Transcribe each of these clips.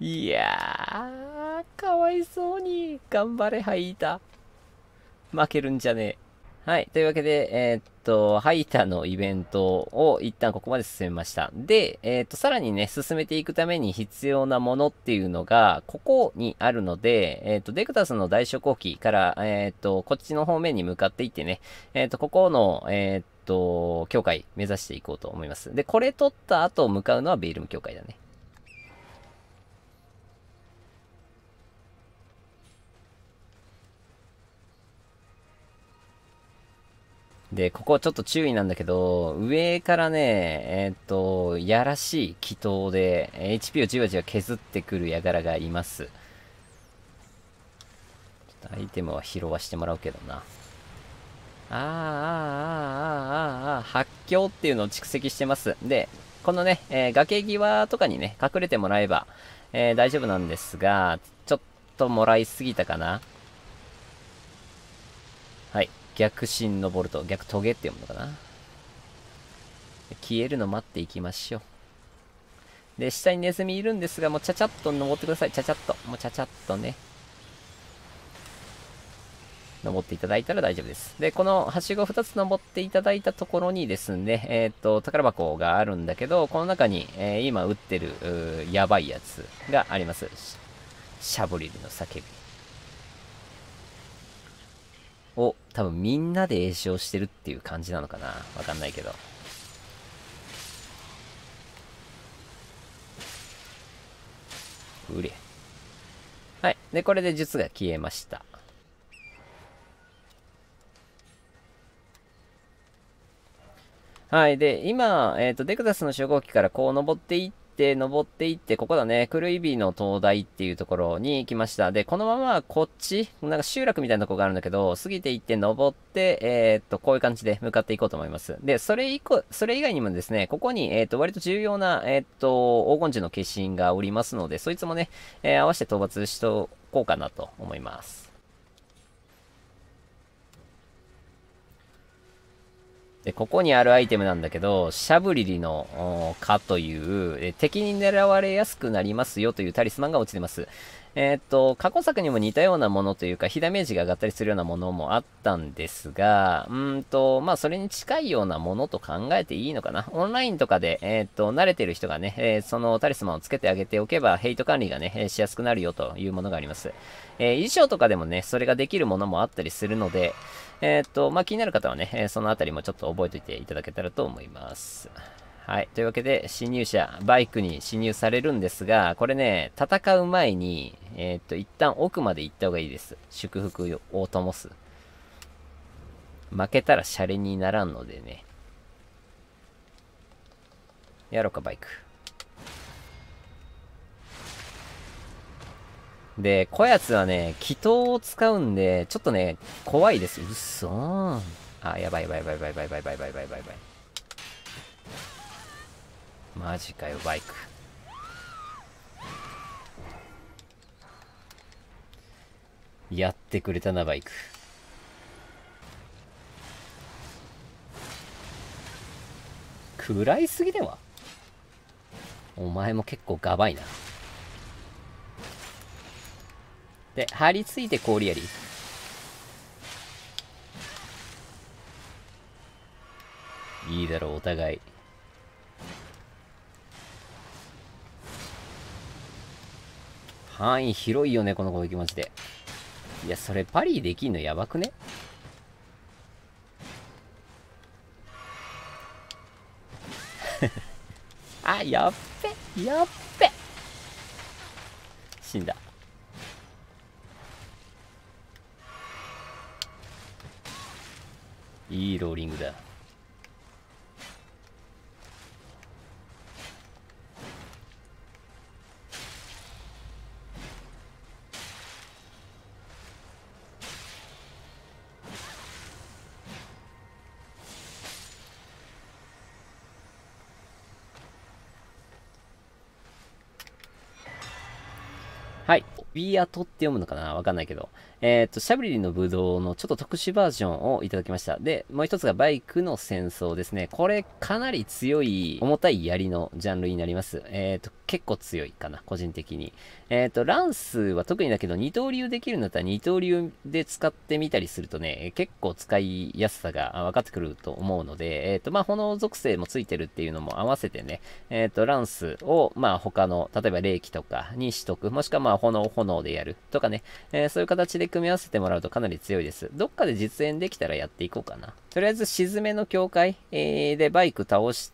いやー、かわいそうに。頑張れ、ハイータ。負けるんじゃねえ。はい。というわけで、ハイタのイベントを一旦ここまで進めました。で、さらにね、進めていくために必要なものっていうのが、ここにあるので、デクタスの大昇降機から、こっちの方面に向かっていってね、ここの、教会目指していこうと思います。で、これ取った後向かうのはベイルム教会だね。で、ここちょっと注意なんだけど、上からね、やらしい祈祷で、HP をじわじわ削ってくる輩がいます。アイテムは拾わしてもらうけどな。発狂っていうのを蓄積してます。で、このね、崖際とかにね、隠れてもらえば、大丈夫なんですが、ちょっともらいすぎたかな。はい。逆進のボルト、逆トゲって読むのかな。消えるの待っていきましょう。で、下にネズミいるんですが、もうちゃちゃっと登ってください。ちゃちゃっと。もうちゃちゃっとね。登っていただいたら大丈夫です。で、このはしご2つ登っていただいたところにですね、宝箱があるんだけど、この中に、今撃ってる、やばいやつがあります。シャブリルの叫び。を、多分みんなで詠唱してるっていう感じなのかな。わかんないけど。うれ。はい。で、これで術が消えました。はい。で、今、デクタスの初号機からこう登っていって、ここだね、クルイビーの灯台っていうところに来ました。で、このままこっち、なんか集落みたいなとこがあるんだけど、過ぎていって登って、こういう感じで向かっていこうと思います。で、それ以外にもですね、ここに、割と重要な、黄金樹の化身がおりますので、そいつもね、合わせて討伐しとこうかなと思います。で、ここにあるアイテムなんだけど、シャブリリの蚊という、敵に狙われやすくなりますよというタリスマンが落ちてます。過去作にも似たようなものというか、火ダメージが上がったりするようなものもあったんですが、まあ、それに近いようなものと考えていいのかな。オンラインとかで、慣れてる人がね、そのタリスマンをつけてあげておけば、ヘイト管理がね、しやすくなるよというものがあります。衣装とかでもね、それができるものもあったりするので、まあ、気になる方はね、そのあたりもちょっと覚えておいていただけたらと思います。はい。というわけで、侵入者、バイクに侵入されるんですが、これね、戦う前に、一旦奥まで行った方がいいです。祝福を灯す。負けたらシャレにならんのでね。やろうか、バイク。で、こやつはね、祈祷を使うんで、ちょっとね、怖いです。うっそーん。あ、やばいやばいやばいやばいやばいやばいやばいやばいやばい。マジかよ、バイク。やってくれたな、バイク。食らいすぎでは。お前も結構ガバいな。で、張り付いて氷やり。いいだろう、お互い。範囲広いよね、この攻撃マジで。いや、それパリできんのやばくね。あ、やっべ、やっべ。死んだ。いいローリングだ。はい。ビアトって読むのかなわかんないけど。 シャブリリのブドウのちょっと特殊バージョンをいただきました。で、もう一つがバイクの戦争ですね。これかなり強い、重たい槍のジャンルになります。結構強いかな、個人的に。ランスは特にだけど、二刀流できるんだったら二刀流で使ってみたりするとね、結構使いやすさが分かってくると思うので、まあ、炎属性もついてるっていうのも合わせてね、ランスを、まあ、他の、例えば霊気とかにしとく、もしくはまあ、炎でやるとかね、そういう形で組み合わせてもらうとかなり強いです。どっかで実演できたらやっていこうかな。とりあえず、沈めの境界、でバイク倒して、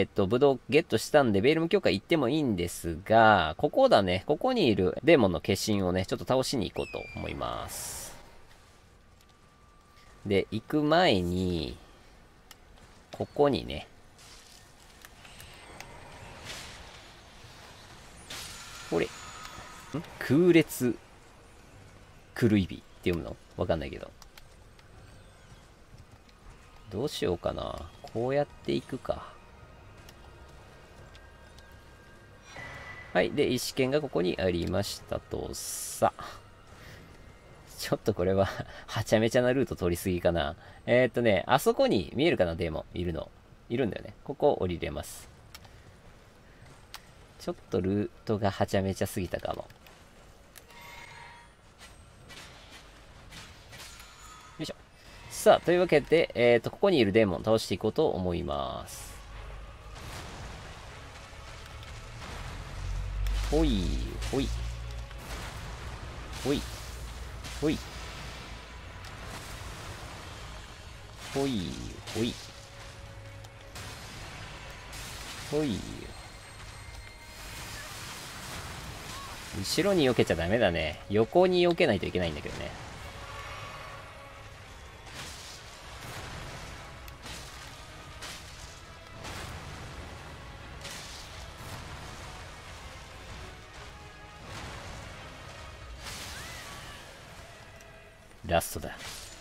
ブドウゲットしたんで、ベールム境界行ってもいいんですが、ここだね、ここにいるデーモンの化身をね、ちょっと倒しに行こうと思います。で、行く前に、ここにね、これ、空裂狂い火って読むのわかんないけど。どうしようかな。こうやっていくか。はい。で、石剣がここにありましたとさ。ちょっとこれははちゃめちゃなルート通り過ぎかな。あそこに見えるかな、デーモン。いるの。いるんだよね。ここ降りれます。ちょっとルートがはちゃめちゃ過ぎたかも。よいしょ。さあ、というわけで、ここにいるデーモン倒していこうと思います。ほい、ほい。ほい、ほい。ほい、ほい。ほい。後ろに避けちゃダメだね。横に避けないといけないんだけどね。ラストだ。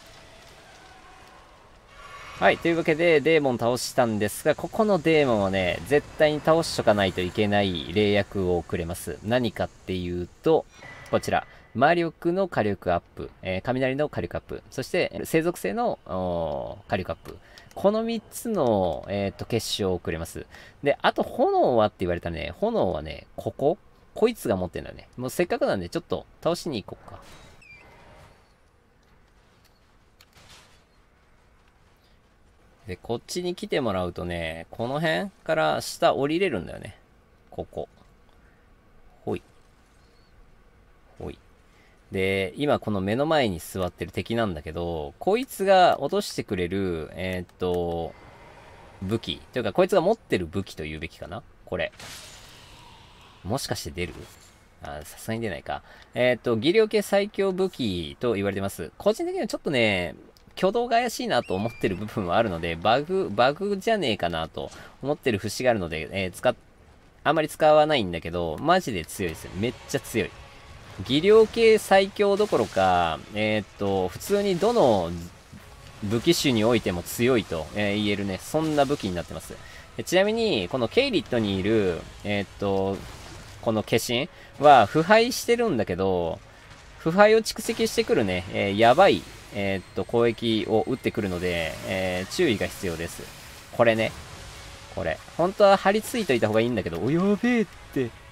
はい、というわけで、デーモン倒したんですが、ここのデーモンはね、絶対に倒しとかないといけない霊薬をくれます。何かっていうと、こちら。魔力の火力アップ、雷の火力アップ、そして、生属性の火力アップ。この3つの、結晶をくれます。で、あと、炎はって言われたらね、炎はね、こいつが持ってるんだね。もうせっかくなんで、ちょっと倒しに行こうか。で、こっちに来てもらうとね、この辺から下降りれるんだよね。ここ。ほい。ほい。で、今この目の前に座ってる敵なんだけど、こいつが落としてくれる、武器。というか、こいつが持ってる武器というべきかなこれ。もしかして出るさすがに出ないか。技量系最強武器と言われてます。個人的にはちょっとね、挙動が怪しいなと思ってる部分はあるので、バグじゃねえかなと思ってる節があるので、あんまり使わないんだけど、マジで強いですよ。めっちゃ強い。技量系最強どころか、普通にどの武器種においても強いと、言えるね。そんな武器になってます。ちなみに、このケイリットにいる、この化身は腐敗してるんだけど、腐敗を蓄積してくるね、やばい、攻撃を打ってくるので、注意が必要です。これね。これ。本当は張り付いといた方がいいんだけど、お、やべえって。くっ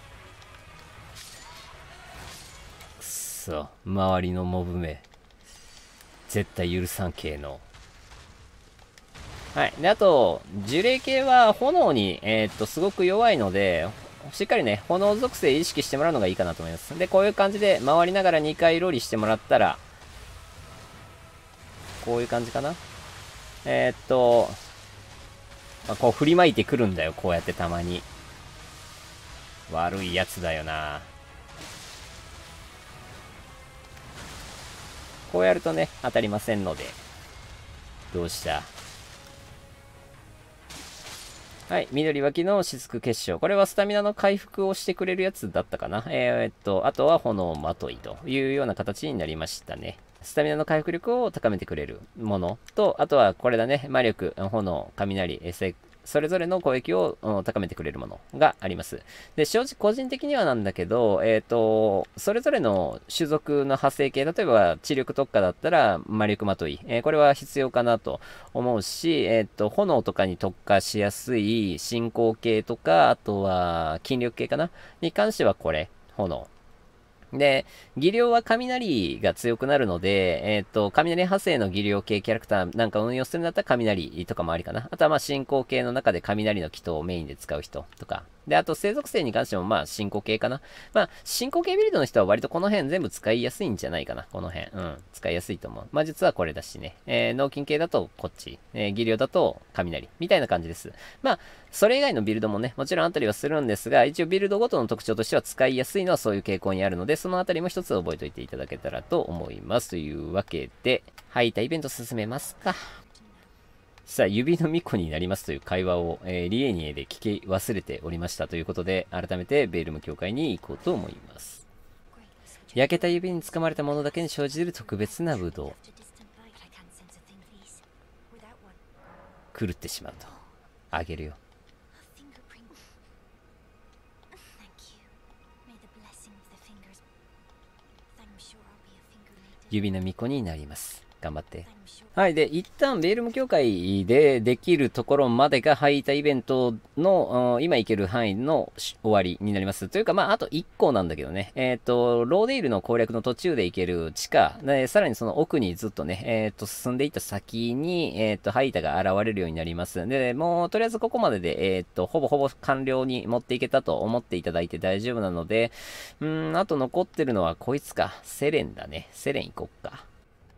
そ。周りのモブめ。絶対許さん系の。はい。で、あと、呪霊系は炎に、すごく弱いので、しっかりね、炎属性意識してもらうのがいいかなと思います。で、こういう感じで回りながら2回ロリしてもらったら、こういう感じかな。こう振りまいてくるんだよ、こうやってたまに。悪いやつだよな。こうやるとね、当たりませんので。どうしたはい。緑脇の雫結晶。これはスタミナの回復をしてくれるやつだったかな。あとは炎まといというような形になりましたね。スタミナの回復力を高めてくれるものと、あとはこれだね。魔力、炎、雷、 それぞれの攻撃を高めてくれるものがあります。で、正直個人的にはなんだけど、それぞれの種族の派生系、例えば知力特化だったら魔力まとい、これは必要かなと思うし、炎とかに特化しやすい進行系とか、あとは筋力系かなに関してはこれ、炎。で、技量は雷が強くなるので、雷派生の技量系キャラクターなんか運用するんだったら雷とかもありかな。あとはまあ進行系の中で雷の祈祷をメインで使う人とか。で、あと生属性に関してもまあ進行系かな。まあ進行系ビルドの人は割とこの辺全部使いやすいんじゃないかな。この辺。うん。使いやすいと思う。まあ実はこれだしね。脳筋系だとこっち。技量だと雷。みたいな感じです。まあ、それ以外のビルドもね、もちろんあったりはするんですが、一応ビルドごとの特徴としては使いやすいのはそういう傾向にあるので、そのあたりも一つ覚えておいていただけたらと思います。というわけで、はい、イベント進めますか。さあ、指の巫女になりますという会話を、リエニエで聞き忘れておりましたということで、改めてベールム教会に行こうと思います。焼けた指につかまれたものだけに生じる特別なブドウ。狂ってしまうと。あげるよ。指の巫女になります。頑張って。はい。で、一旦ベールム協会でできるところまでがハイタイベントの、今行ける範囲の終わりになります。というか、まあ、あと1個なんだけどね。ローデイルの攻略の途中で行ける地下、でさらにその奥にずっとね、進んでいった先に、ハイタが現れるようになります。で、もう、とりあえずここまでで、ほぼほぼ完了に持っていけたと思っていただいて大丈夫なので、あと残ってるのはこいつか。セレンだね。セレン行こっか。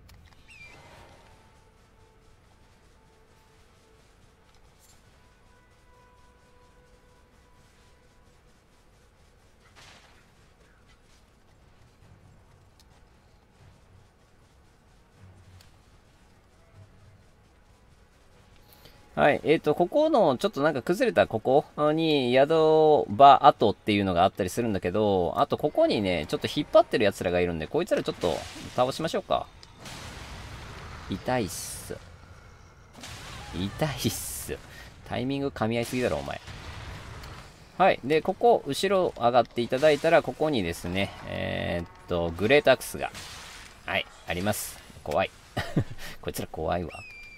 はい。ここの、ちょっとなんか崩れたここに宿場跡っていうのがあったりするんだけど、あとここにね、ちょっと引っ張ってる奴らがいるんで、こいつらちょっと倒しましょうか。痛いっす。痛いっす。タイミング噛み合いすぎだろ、お前。はい。で、ここ、後ろ上がっていただいたら、ここにですね、グレートアクスが、はい、あります。怖い。こいつら怖いわ。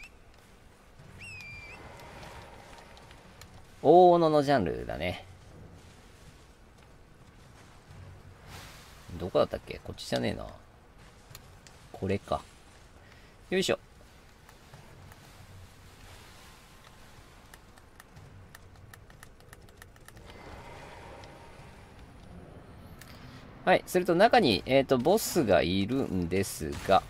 大物のジャンルだね。どこだったっけ？こっちじゃねえな。これか。よいしょ。はい。すると中に、ボスがいるんですが、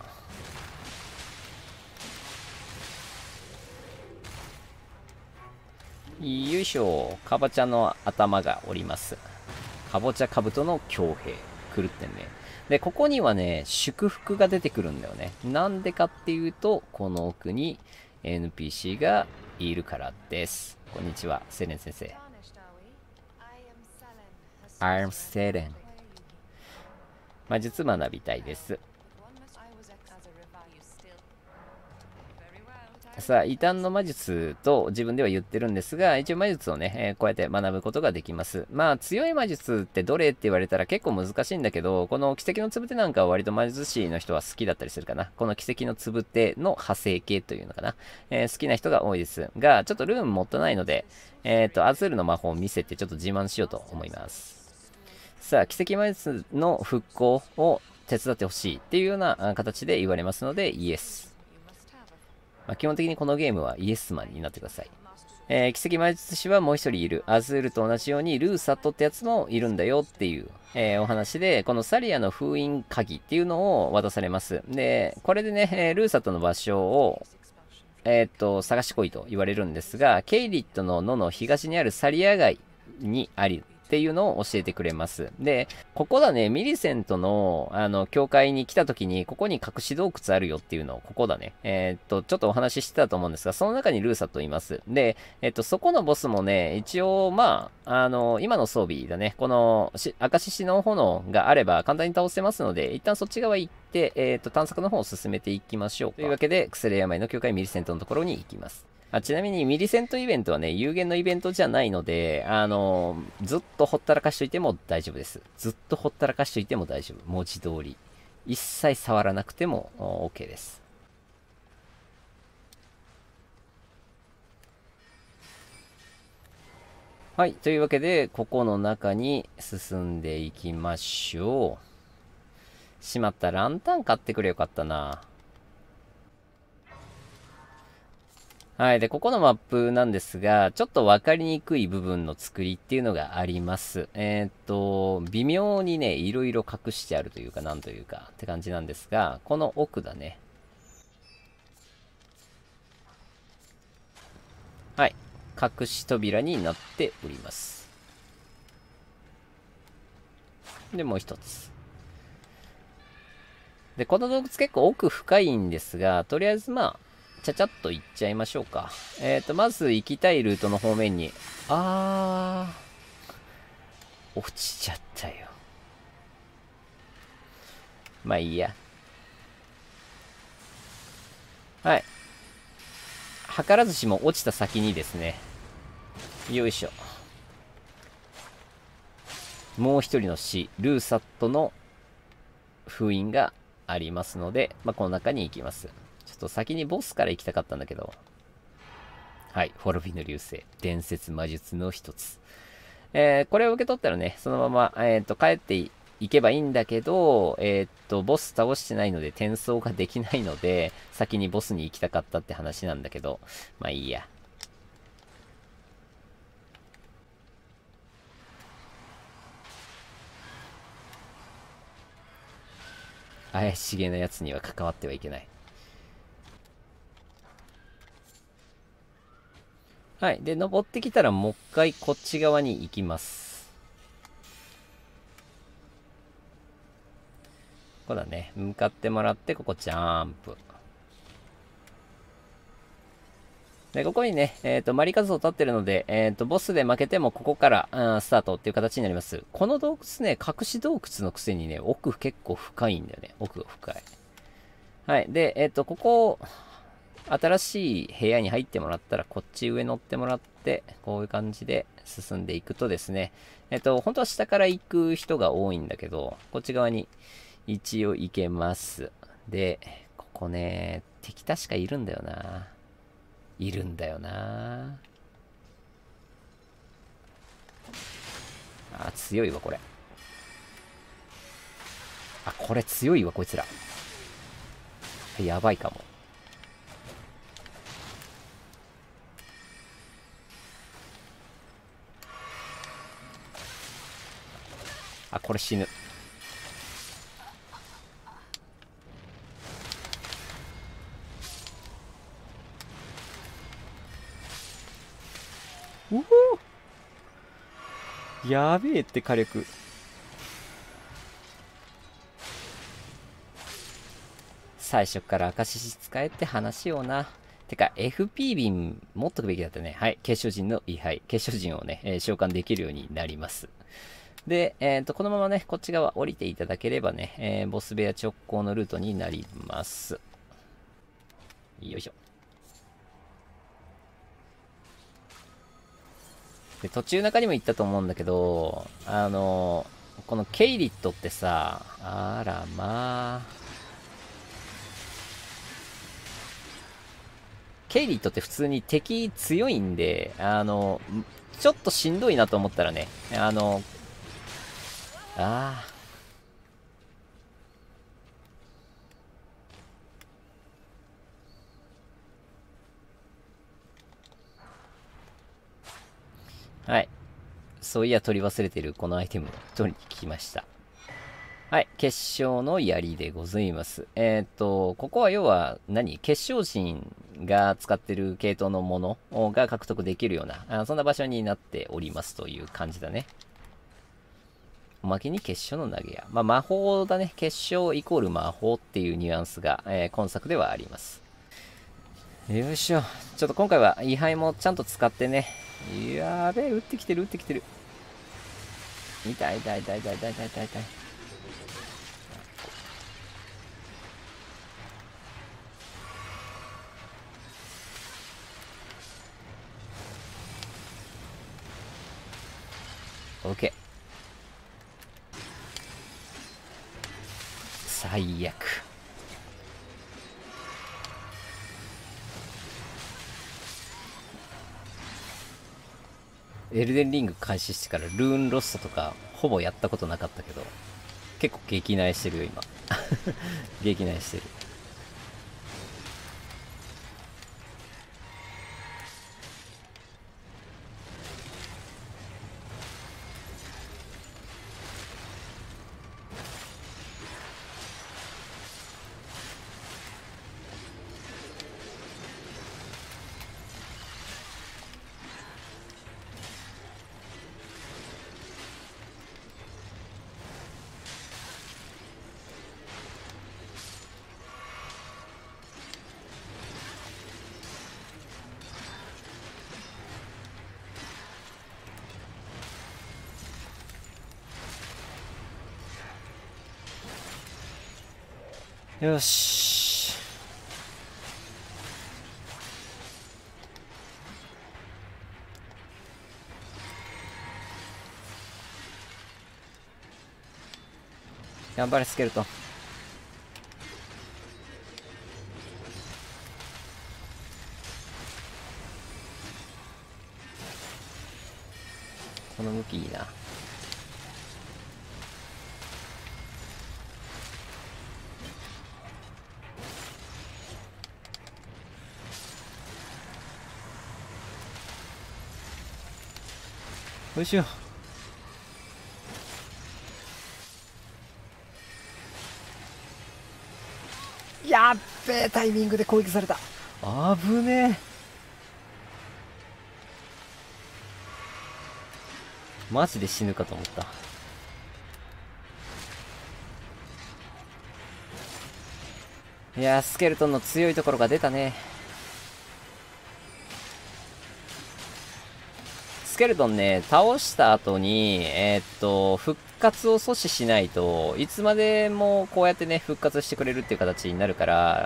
よいしょ。かぼちゃの頭がおります。かぼちゃ兜の強兵。狂ってんね。で、ここにはね、祝福が出てくるんだよね。なんでかっていうと、この奥に NPC がいるからです。こんにちは、セレン先生。I'm Seren。魔術学びたいです。さあ、異端の魔術と自分では言ってるんですが、一応魔術をね、こうやって学ぶことができます。まあ、強い魔術ってどれって言われたら結構難しいんだけど、この奇跡のつぶてなんかは割と魔術師の人は好きだったりするかな。この奇跡のつぶての派生系というのかな。好きな人が多いです。が、ちょっとルーン持ってないので、アズールの魔法を見せてちょっと自慢しようと思います。さあ、奇跡魔術の復興を手伝ってほしいっていうような形で言われますので、イエス。まあ、基本的にこのゲームはイエスマンになってください。奇跡魔術師はもう一人いる。アズールと同じようにルーサットってやつもいるんだよっていう、お話で、このサリアの封印鍵っていうのを渡されます。で、これでね、ルーサットの場所を、探してこいと言われるんですが、ケイリットの野の東にあるサリア街にあり、っていうのを教えてくれます。で、ここだね、ミリセントの、教会に来た時に、ここに隠し洞窟あるよっていうのを、ここだね。ちょっとお話ししてたと思うんですが、その中にルーサといます。で、そこのボスもね、一応、まあ、今の装備だね、この、赤獅子の炎があれば簡単に倒せますので、一旦そっち側行って、探索の方を進めていきましょうか。というわけで、薬病の教会ミリセントのところに行きます。 ちなみにミリセントイベントはね、有限のイベントじゃないので、ずっとほったらかしといても大丈夫です。ずっとほったらかしといても大丈夫。文字通り。一切触らなくても OK です。はい。というわけで、ここの中に進んでいきましょう。しまった、ランタン買ってくれよかったな。はい。で、ここのマップなんですが、ちょっとわかりにくい部分の作りっていうのがあります。微妙にね、いろいろ隠してあるというか、なんというか、って感じなんですが、この奥だね。はい。隠し扉になっております。で、もう一つ。で、この洞窟結構奥深いんですが、とりあえずまあ、ちゃちゃっと行っちゃいましょうか。まず行きたいルートの方面に。落ちちゃったよ。まあいいや。はい。図らずしも落ちた先にですね、よいしょ。もう一人の死、ルーサットの封印がありますので、まあ、この中に行きます。ちょっと先にボスから行きたかったんだけど。はい。滅びの流星。伝説魔術の一つ。これを受け取ったらね、そのまま、帰っていけばいいんだけど、ボス倒してないので転送ができないので、先にボスに行きたかったって話なんだけど、まあいいや。怪しげなやつには関わってはいけない。はい。で、登ってきたらもう一回こっち側に行きます。こうだね。向かってもらって、ここジャンプ。で、ここにね、マリカズを立ってるので、ボスで負けてもここから、スタートっていう形になります。この洞窟ね、隠し洞窟のくせにね、奥結構深いんだよね。奥が深い。はい。で、ここ、新しい部屋に入ってもらったら、こっち上乗ってもらって、こういう感じで進んでいくとですね、本当は下から行く人が多いんだけど、こっち側に一応行けます。で、ここね、敵確かいるんだよな。いるんだよな。強いわ、これ。これ強いわ、こいつら。やばいかも。これ死ぬ。うほー、やべえって火力。最初から赤獅子使えって話をな。てか、FP 瓶持っとくべきだったね。はい。結晶人の位牌。結晶人をね、召喚できるようになります。で、このままね、こっち側降りていただければね、ボス部屋直行のルートになります。よいしょ。で、途中中にも言ったと思うんだけど、このケイリットってさ、あらまあ、ケイリットって普通に敵強いんで、ちょっとしんどいなと思ったらね、あはい。そういや取り忘れてるこのアイテムを取りに来ました。はい。結晶の槍でございます。ここは要は結晶人が使ってる系統のものが獲得できるような、そんな場所になっておりますという感じだね。おまけに結晶の投げ矢。まあ、魔法だね。結晶イコール魔法っていうニュアンスが、今作ではあります。よいしょ。ちょっと今回は位牌もちゃんと使ってね。やべえ、撃ってきてる、撃ってきてる。痛い痛い痛い痛い痛い痛い痛い痛い。 最悪。エルデンリング開始してからルーンロストとかほぼやったことなかったけど、結構激内してるよ今。激内してる。よし。頑張れスケルトン。この向きいいな。よいしょ。やっべえ、タイミングで攻撃された。危ねえ。マジで死ぬかと思った。いやー、スケルトンの強いところが出たね。スケルトンね、倒した後に、復活を阻止しないといつまでもこうやってね、復活してくれるっていう形になるから、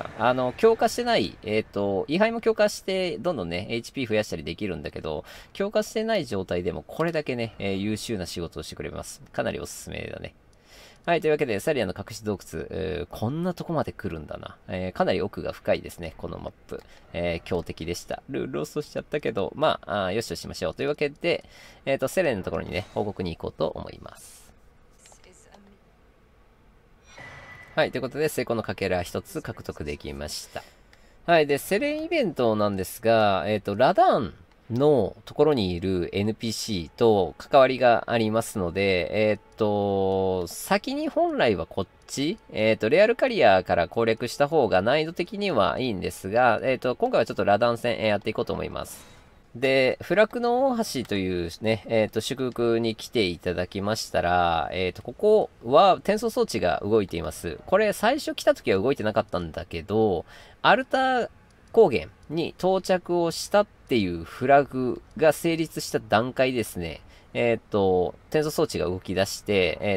強化してない、位牌も強化して、どんどんね、HP 増やしたりできるんだけど、強化してない状態でもこれだけね、優秀な仕事をしてくれます。かなりおすすめだね。はい、というわけで、サリアの隠し洞窟、こんなとこまで来るんだな。かなり奥が深いですね、このマップ。強敵でした。ルールロストしちゃったけど、まあ、よしとしましょう。というわけで、セレンのところにね、報告に行こうと思います。はい、ということで、成功のかけら一つ獲得できました。はい。で、セレンイベントなんですが、ラダンのところにいる NPC と関わりがありますので、先に本来はこっち、レアルカリアから攻略した方が難易度的にはいいんですが、今回はちょっとラダン戦、やっていこうと思います。で、不落の大橋というね、祝福に来ていただきましたら、ここは転送装置が動いています。これ最初来た時は動いてなかったんだけど、アルター高原に到着をしたっていうフラグが成立した段階ですね。転送装置が動き出して、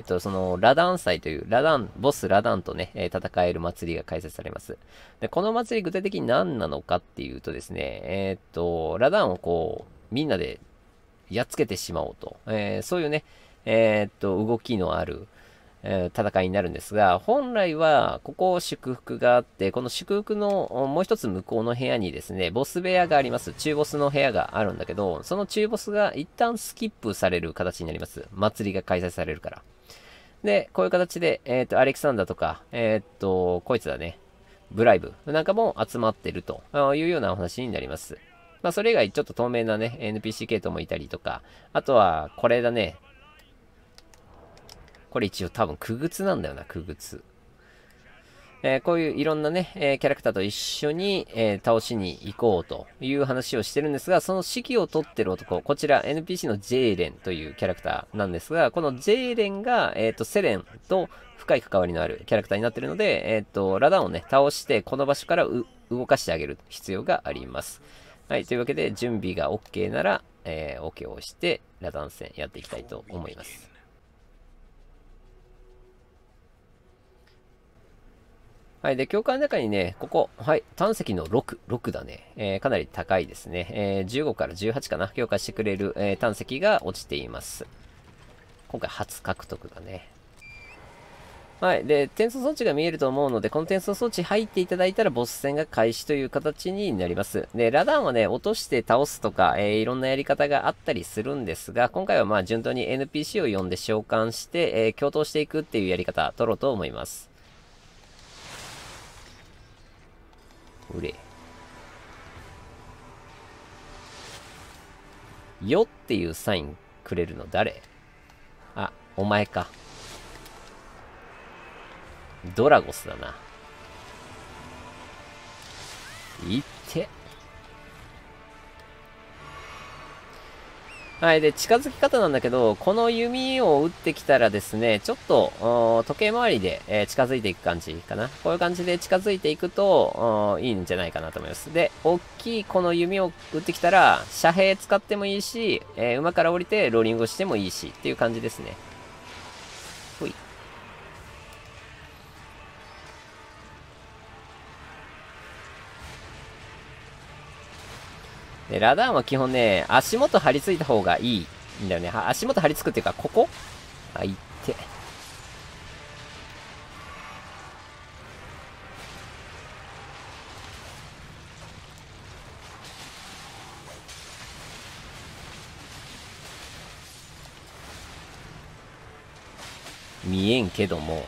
その、ラダン祭という、ボスラダンとね、戦える祭りが開催されます。で、この祭り具体的に何なのかっていうとですね、ラダンをこう、みんなでやっつけてしまおうと。そういうね、動きのある、戦いになるんですが、本来は、ここ祝福があって、この祝福のもう一つ向こうの部屋にですね、ボス部屋があります。中ボスの部屋があるんだけど、その中ボスが一旦スキップされる形になります。祭りが開催されるから。で、こういう形で、アレキサンダーとか、こいつだね、ブライブなんかも集まってるというようなお話になります。まあ、それ以外ちょっと透明なね、NPC 系統もいたりとか、あとは、これだね、これ一応多分、クグツなんだよな、クグツ。こういういろんなね、キャラクターと一緒に、倒しに行こうという話をしてるんですが、その指揮を取ってる男、こちら NPC のジェイレンというキャラクターなんですが、このジェイレンが、セレンと深い関わりのあるキャラクターになってるので、ラダンをね、倒してこの場所から動かしてあげる必要があります。はい、というわけで準備が OK なら、OK を押して、ラダン戦やっていきたいと思います。はい。で、教会の中にね、ここ、はい。胆石の6だね。かなり高いですね。15から18かな。強化してくれる、胆石が落ちています。今回初獲得だね。 はい。で、転送装置が見えると思うので、この転送装置入っていただいたら、ボス戦が開始という形になります。で、ラダーンはね、落として倒すとか、いろんなやり方があったりするんですが、今回はまあ、順当に NPC を呼んで召喚して、共闘していくっていうやり方、取ろうと思います。うれ。よっていうサインくれるの誰？あ、お前か。ドラゴスだな。いって。はい。で、近づき方なんだけど、この弓を撃ってきたらですね、ちょっと、時計回りで、近づいていく感じかな。こういう感じで近づいていくと、いいんじゃないかなと思います。で、大きいこの弓を撃ってきたら、遮蔽使ってもいいし、馬から降りてローリングをしてもいいし、っていう感じですね。ほい。で、ラダーンは基本ね、足元張り付いた方がいいんだよね。足元張り付くっていうか、ここあ、いって。見えんけども。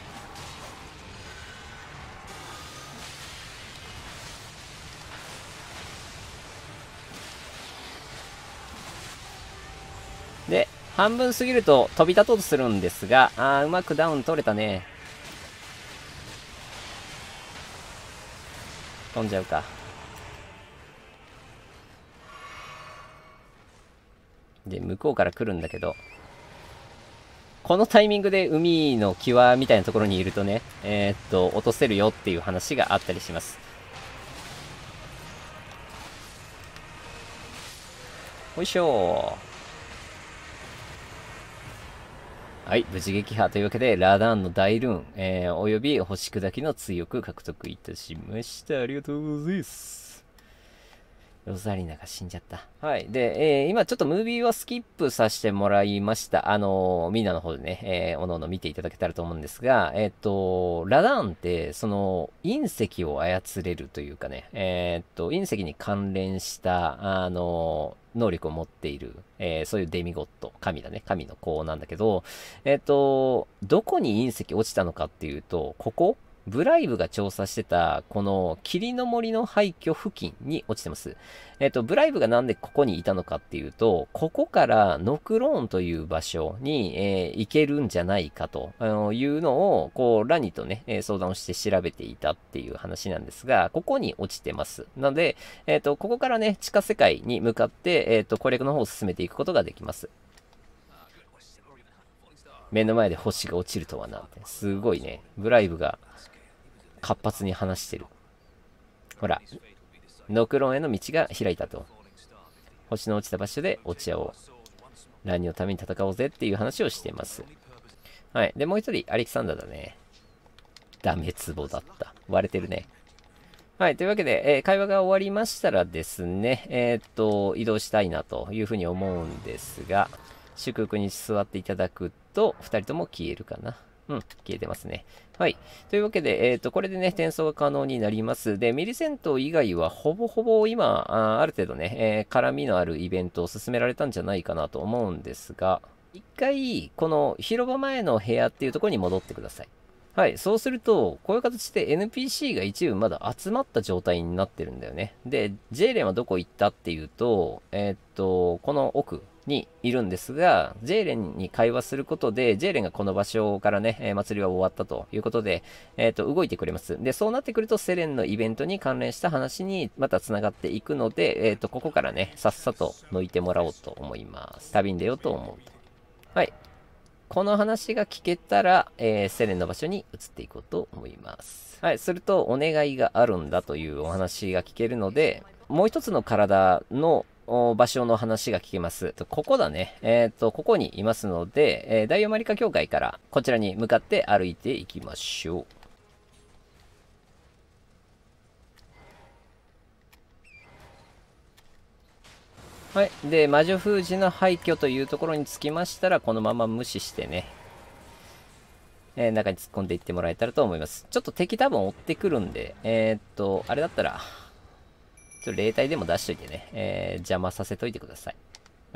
で、半分過ぎると飛び立とうとするんですが、うまくダウン取れたね。飛んじゃうか。で、向こうから来るんだけど、このタイミングで海の際みたいなところにいるとね、落とせるよっていう話があったりします。よいしょー。はい、無事撃破というわけで、ラダーンの大ルーン、および星砕きの追憶獲得いたしました。ありがとうございます。ロザリナが死んじゃった。はい。で、今ちょっとムービーはスキップさせてもらいました。みんなの方でね、おのおの見ていただけたらと思うんですが、ラダーンって、その、隕石を操れるというかね、隕石に関連した、能力を持っている、そういうデミゴット、神だね、神の子なんだけど、どこに隕石落ちたのかっていうと、ここブライブが調査してた、この霧の森の廃墟付近に落ちてます。ブライブがなんでここにいたのかっていうと、ここからノクローンという場所に、行けるんじゃないかというのを、こう、ラニとね、相談をして調べていたっていう話なんですが、ここに落ちてます。なので、ここからね、地下世界に向かって、攻略の方を進めていくことができます。目の前で星が落ちるとはなんて。すごいね。ブライブが活発に話してる。ほら、ノクロンへの道が開いたと。星の落ちた場所で落ち合おう。ラニのために戦おうぜっていう話をしています。はい。で、もう一人、アレキサンダーだね。ダメツボだった。割れてるね。はい。というわけで、会話が終わりましたらですね、移動したいなというふうに思うんですが、祝福に座っていただくと、二人とも消えるかな。うん、消えてますね。はい。というわけで、これでね、転送が可能になります。で、ミリ戦闘以外は、ほぼほぼ今、ある程度ね、絡みのあるイベントを進められたんじゃないかなと思うんですが、一回、この広場前の部屋っていうところに戻ってください。はい。そうすると、こういう形で NPC が一部まだ集まった状態になってるんだよね。で、ジェイレンはどこ行ったっていうと、この奥にいるんですが、ジェイレンに会話することで、ジェイレンがこの場所からね、祭りは終わったということで、動いてくれます。で、そうなってくると、セレンのイベントに関連した話にまた繋がっていくので、ここからね、さっさと抜いてもらおうと思います。旅に出ようと思うと。はい。この話が聞けたら、セレンの場所に移っていこうと思います。はい、すると、お願いがあるんだというお話が聞けるので、もう一つの体の場所の話が聞けます。ここだね。ここにいますので、ダイオマリカ教会からこちらに向かって歩いていきましょう。はい。で、魔女封じの廃墟というところに着きましたら、このまま無視してね、 中に突っ込んでいってもらえたらと思います。ちょっと敵多分追ってくるんで、あれだったら、霊体でも出しといてね、邪魔させといてください。はい。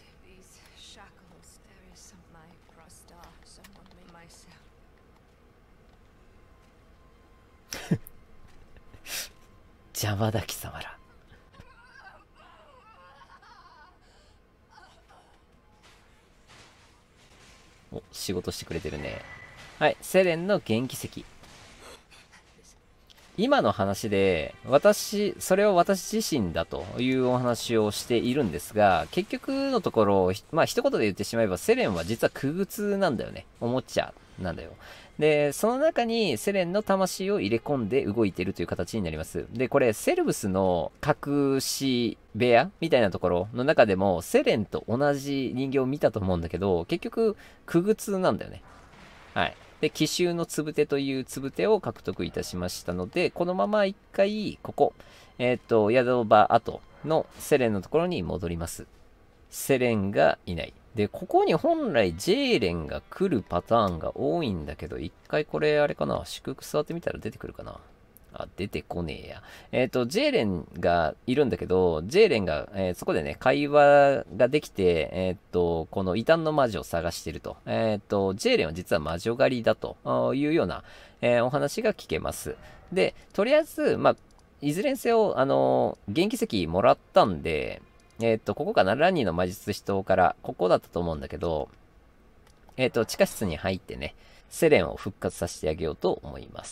邪魔だ貴様ら。お、仕事してくれてるね。はい、セレンの元気石。今の話で、それを私自身だというお話をしているんですが、結局のところ、まあ一言で言ってしまえば、セレンは実は傀儡なんだよね。おもちゃなんだよ。で、その中にセレンの魂を入れ込んで動いているという形になります。で、これ、セルブスの隠し部屋みたいなところの中でも、セレンと同じ人形を見たと思うんだけど、結局、傀儡なんだよね。はい。で、奇襲のつぶてというつぶてを獲得いたしましたので、このまま一回、ここ、宿場跡のセレンのところに戻ります。セレンがいない。で、ここに本来ジェーレンが来るパターンが多いんだけど、一回これあれかな、祝福座ってみたら出てくるかな。あ、出てこねえや。ジェーレンがいるんだけど、ジェーレンが、そこでね、会話ができて、この異端の魔女を探していると。ジェーレンは実は魔女狩りだというような、お話が聞けます。で、とりあえず、まあ、いずれにせよ、元気石もらったんで、ここかな、ランニーの魔術師島から、ここだったと思うんだけど、地下室に入ってね、セレンを復活させてあげようと思います。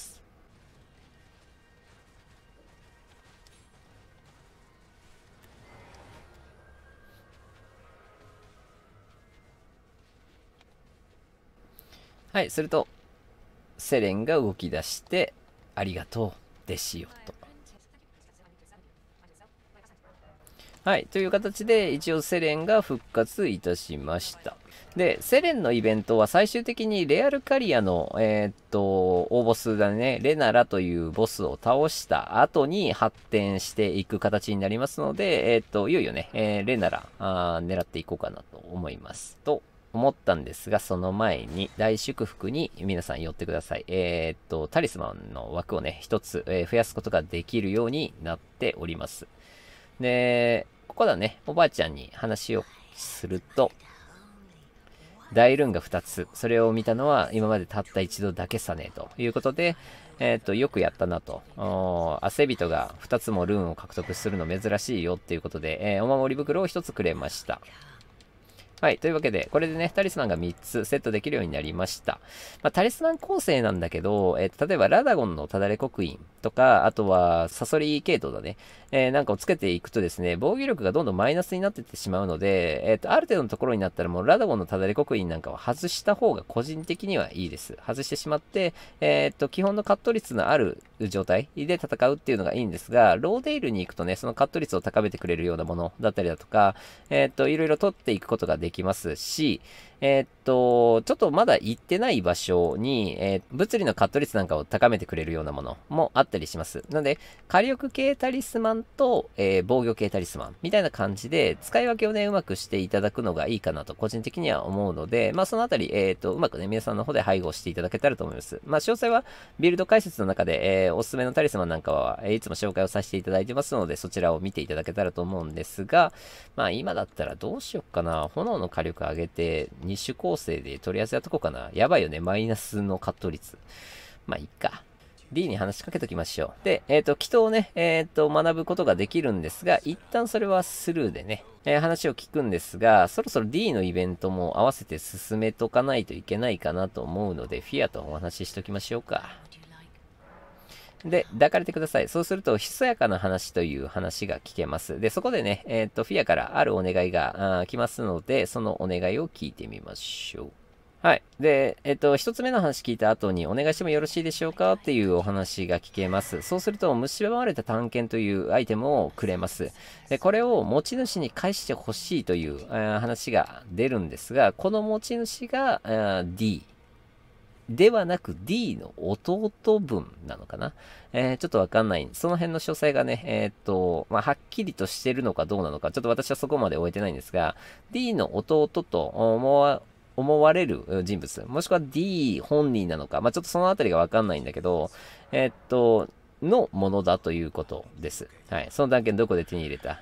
はい、すると、セレンが動き出して、ありがとう、弟子よ、と。はい、という形で、一応セレンが復活いたしました。で、セレンのイベントは最終的にレアルカリアの、大ボスだね、レナラというボスを倒した後に発展していく形になりますので、いよいよね、レナラ狙っていこうかなと思います。と思ったんですが、その前に大祝福に皆さん寄ってください。タリスマンの枠をね、一つ、増やすことができるようになっております。で、ここだね、おばあちゃんに話をすると、大ルーンが2つ。それを見たのは今までたった一度だけさね、ということで、よくやったなと。汗人が2つもルーンを獲得するの珍しいよっていうことで、お守り袋を1つくれました。はい。というわけで、これでね、タリスマンが3つセットできるようになりました。まあ、タリスマン構成なんだけど、例えばラダゴンのただれ刻印とか、あとはサソリ系統だね、なんかをつけていくとですね、防御力がどんどんマイナスになっていってしまうので、ある程度のところになったらもうラダゴンのただれ刻印なんかは外した方が個人的にはいいです。外してしまって、基本のカット率のある状態で戦うっていうのがいいんですが、ローデイルに行くとね、そのカット率を高めてくれるようなものだったりだとか、いろいろ取っていくことができますし、ちょっとまだ行ってない場所に、物理のカット率なんかを高めてくれるようなものもあったりします。なので、火力系タリスマンと、防御系タリスマンみたいな感じで、使い分けをね、うまくしていただくのがいいかなと、個人的には思うので、まあ、そのあたり、うまくね、皆さんの方で配合していただけたらと思います。まあ、詳細は、ビルド解説の中で、おすすめのタリスマンなんかは、いつも紹介をさせていただいてますので、そちらを見ていただけたらと思うんですが、まあ、今だったらどうしよっかな。炎の火力上げて、2種構成でとりあえずやっとこうかな。やばいよね、マイナスのカット率。まあ、いっか。D に話しかけときましょう。で、祈祷をね、学ぶことができるんですが、一旦それはスルーでね、話を聞くんですが、そろそろ D のイベントも合わせて進めとかないといけないかなと思うので、フィアとお話ししときましょうか。で、抱かれてください。そうすると、ひそやかな話という話が聞けます。で、そこでね、フィアからあるお願いが来ますので、そのお願いを聞いてみましょう。はい。で、一つ目の話聞いた後にお願いしてもよろしいでしょうかっていうお話が聞けます。そうすると、蝕まれた探検というアイテムをくれます。で、これを持ち主に返してほしいという話が出るんですが、この持ち主がD。ではなく D の弟分なのかな、ちょっとわかんない。その辺の詳細がね、まあ、はっきりとしてるのかどうなのか、ちょっと私はそこまで終えてないんですが、D の弟と思思われる人物、もしくは D 本人なのか、まあ、ちょっとそのあたりがわかんないんだけど、のものだということです。はい。その断言どこで手に入れた？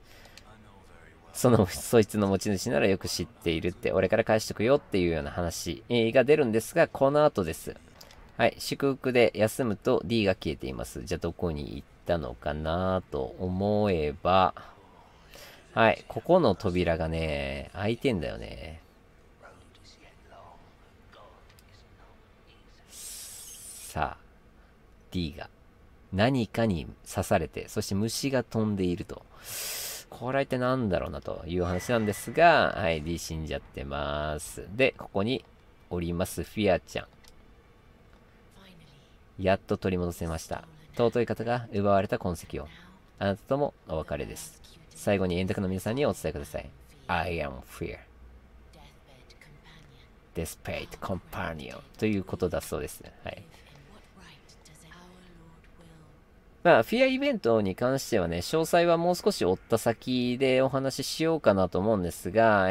そいつの持ち主ならよく知っているって、俺から返しとくよっていうような話が出るんですが、この後です。はい。祝福で休むと D が消えています。じゃあどこに行ったのかなと思えば、はい。ここの扉がね、開いてんだよね。さあ、D が何かに刺されて、そして虫が飛んでいると。これは一体何だろうなという話なんですが、はい、D 死んじゃってます。で、ここにおりますフィアちゃん。やっと取り戻せました。尊い方が奪われた痕跡を。あなたともお別れです。最後に円卓の皆さんにお伝えください。I am fear. Desperate companion. ということだそうです。はい。まあ、フィアイベントに関してはね、詳細はもう少し追った先でお話ししようかなと思うんですが、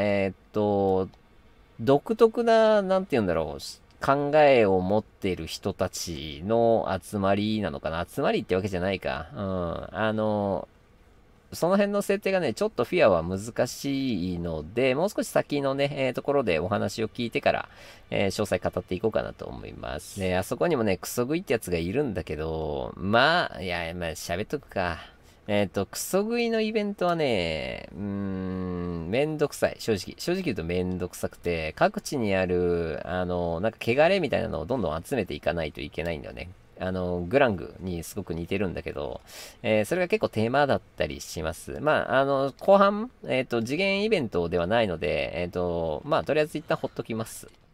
独特な、なんて言うんだろう、考えを持っている人たちの集まりなのかな。集まりってわけじゃないか。うん。その辺の設定がね、ちょっとフィアは難しいので、もう少し先のね、ところでお話を聞いてから、詳細語っていこうかなと思います。ね、あそこにもね、クソ食いってやつがいるんだけど、まあ、いや、まあ、喋っとくか。クソ食いのイベントはね、めんどくさい。正直。正直言うとめんどくさくて、各地にある、なんか汚れみたいなのをどんどん集めていかないといけないんだよね。グラングにすごく似てるんだけど、それが結構手間だったりします。まあ、後半、次元イベントではないので、まあ、とりあえず一旦ほっときます。